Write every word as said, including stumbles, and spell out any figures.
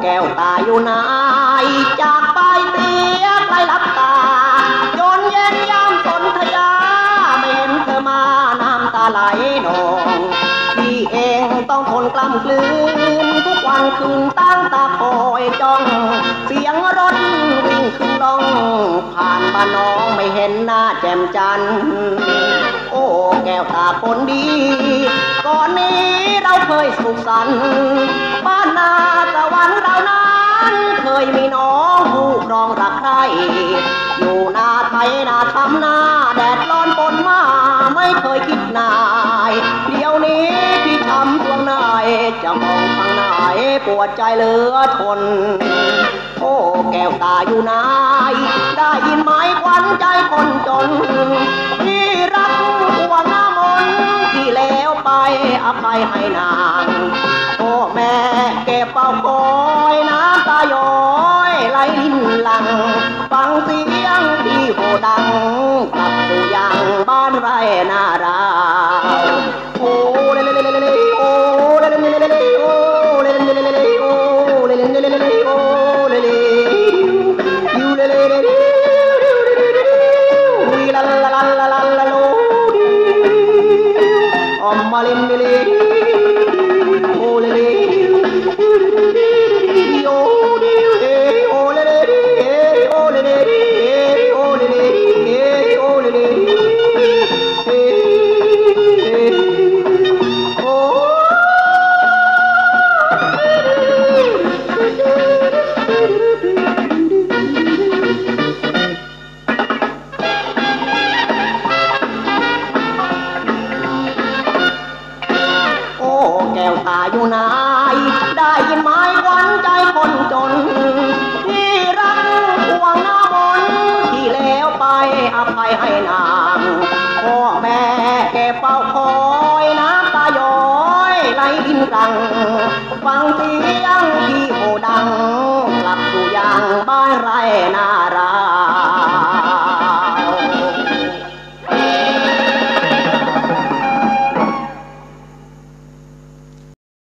แก้วตาอยู่ไหนจากไปเตียไปรับตาจนเย็นยามสนธยาไม่เห็นเธอมาน้ำตาไหลนองพี่เองต้องทนกล้ำกลืนทุกวันคืนตั้งตาคอยจ้องเสียงรถวิ่งขึ้นลงผ่านบ้านน้องไม่เห็นหน้าแจ่มจันทร์โอ้แก้วตาคนดีก่อนนี้เราเคยสุขสันต์บ้านนาสวรรค์เรานั้นเคยมีน้องผู้ครองรักใครอยู่นาไทยนาทำนาแดดร้อนฝนมาไม่เคยคิดนายเดี๋ยวนี้พี่ทำตัวไหนจะมองทางไหนปวดใจเหลือทนโอ้แก้วตาอยู่ไหนได้ยินไหมขวัญใจคนจนที่รักห่วงหน้ามนที่แล้วไปอภัยให้นางโอ้แม่เก็บเป่าคอยน้ำตาย้อยไหลลิ้นหลังฟังเสียงที่โหดังกลับสู่ยังบ้านไร่นาราโอ้เลเลเลเลเลโอ้เลเลเลเลเลโอ้เลเลเลเลเลโอ้เลเลเลเลเลโอ้เลเลยูเลเลเลเลวีลาลาลาลาลาลาโลอมมาลินเลเลโอ้เลเลโอ้โอ้เลเลโอ้เลเลโอ้เลเลโอ้เลเลโอ้แก้วตาอยู่ไหนได้ยินไหมขวัญใจคนจนที่รักห่วงหน้ามนที่แล้วไปอภัยให้นางพ่อแม่แก่เฝ้าคอยน้ำตาย้อยไหลรินรังฟังเสียงที่โหดังกลับสู่ยังบ้านไร่นารา